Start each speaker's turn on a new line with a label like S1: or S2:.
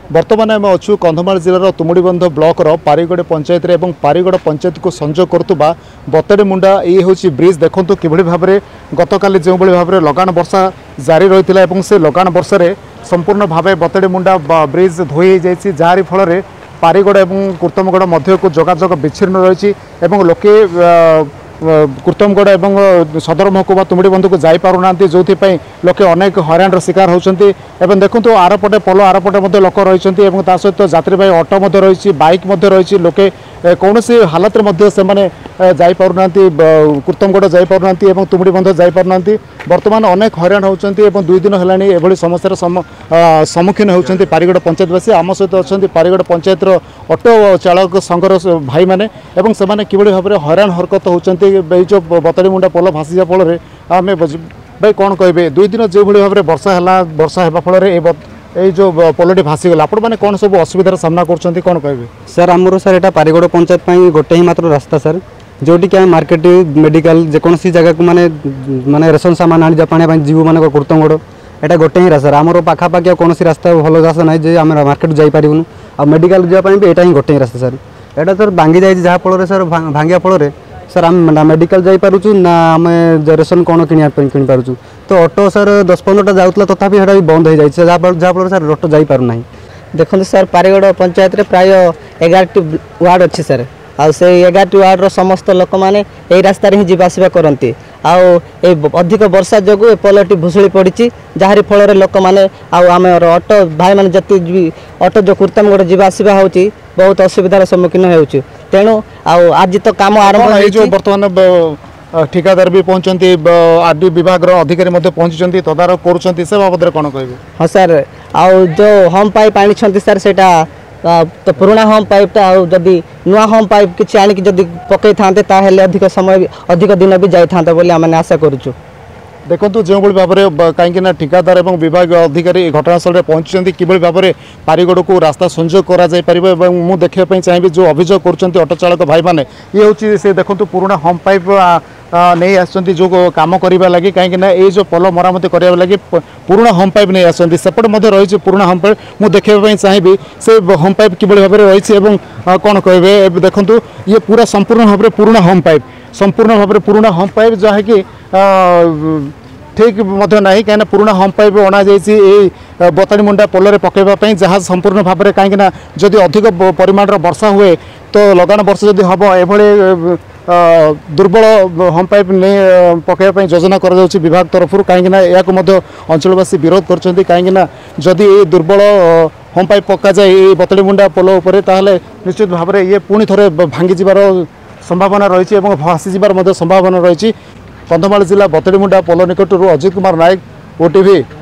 S1: बर्तमान आम अच्छु कंधमाल जिलार तुमुड़ीबंध ब्लॉकर पारिगड़ पंचायत एवं पारिगड़ पंचायत को संजोग करुवा बतड़ी मुंडा ये हूँ ब्रिज देखूँ किभली भाव में गतकाली जो भाव में लगान वर्षा जारी रही है से लगान वर्षा संपूर्ण भाव बतड़ी मुंडा ब्रिज धोई जाइए जहारी फल पारिगड़ और कुर्तमगढ़ मध्य को जोगाजोग विच्छिन्न रही लोके कुर्तमगढ़ और सदर महकुमा तुमुड़ीबंध को जापार जो लोके अनेक हैरान शिकार होती देखो आरपटे पोल आरपटे लोक रही सहित यात्री ऑटो रही बाइक रही लोके कौन सी हालत में जापार कुर्तमगढ़ जापार तुमुड़ीबंध जापार बर्तमान अनेक हैरान होती 2 दिन है समस्या सम्मुखीन होती पारिगड़ पंचायतवासी आम सहित अच्छा पारिगड़ पंचायत ऑटो चालक संघर भाई मैंने किभली भाव में हैरान हरकत होती जो बतड़ी मुंडा पोल भासी फल आम भाई कौन कहे 2 दिन जो भाव में वर्षा होगा फल ये जो पोलटी भासीगला आपण मैंने कौन सब असुविधार सामना कर कौन कहे
S2: सर आमर सर यहाँ पारिगड़ पंचायत गोटे ही मात्र रास्ता सर जोटी कि मार्केट मेडिकल जेकोसी जगह को माने माने रेशन सामान आनी जापानी जीव मान कुर्तमगढ़ यहाँ गोटे ही रास्ता आमर पाखापाखि कौन रास्ता भल रास्ता ना जे आम मार्केट जापारूँ आ मेडिकल जावाई भी यहाँ ही गोटे ही रास्ता सर यहाँ सर भांगी जाए जहाँफल सर भांगा फल सर आम ना मेडिकल जापारुँ ना आम रेशन कौन कि पार्चु तो ऑटो सर 10-15टा जाऊला तथापि भी बंद हो जाए जहाँफल सर ऑटो जापारूना।
S3: देखो सर पारिगड़ पंचायत रे प्राय 11टी वार्ड अच्छी सर आ से 11टी वार्ड समस्त लोक मैंने यही रास्तार ही जावासवा करती अधिक वर्षा जो पोलटी भुशुड़ी पड़ी जहारी फल लोक मैंने आम ऑटो भाई मैंने जति भी ऑटो जो कुर्तमगढ़ जावासवा हो बहुत असुविधार सम्मुखीन हो तेणु आज तो काम आरंभ
S1: बर्तमान ठिकादार भी पहुंचती आरडी विभाग अधिकारी पहुंची तदारख कर बाबद कौन कहे।
S3: हाँ सर आउ जो होम पाइप आनी सर से तो पुराना होम पाइपटा जदि नुआ होम पाइप किसी आनिक जदि पकई था अधिक समय अधिक दिन भी जाता बोली आम आशा करुचु।
S1: देखो जो भाव में कहीं ठिकादार और विभाग अधिकारी घटनास्थल में पहुंची किभली भाव में पारिगड़ को रास्ता संजोग कर मुझे देखापी चाहिए जो अभियोग कर ऑटो चालक भाई मैंने ये हूँ से देखो पुराना होम पाइप नहीं आसुँच जो कम करने लगी कहीं ये जो पोल मरामत करने लगी पुराना होम पाइप नहीं आसुँच सेपटे रही पुराना होम पाइप मुझे देखापी चाहिए से होम पाइप किभली भाव में रही कौन कहे देखो ये पूरा संपूर्ण भाव में पुराना होम पाइप संपूर्ण भाव में पुराना होम पाइप जहाँकि ठीक ना कहीं पुराना होम पाइप अणा जा बतड़ी मुंडा पोल पकड़ापी जहाँ संपूर्ण भाव में कहीं जदि अधिक परिमाण वर्षा हुए तो लगान वर्षा जदि हम ये दुर्बल होम पाइप नहीं पकड़ापी योजना कर विभाग तरफ कहीं अंचलवासी विरोध कर कहीं जदि ये दुर्बल होम पाइप पक्का जाए ये बतड़ी मुंडा पोल उपर ताहले निश्चित भाव में ये पुणी थे भांगी जीवार संभावना रही भासी जीवार संभावना रही कंधमाल जिला बतड़ी मुंडा पोल निकटर अजित कुमार नायक ओटीवी।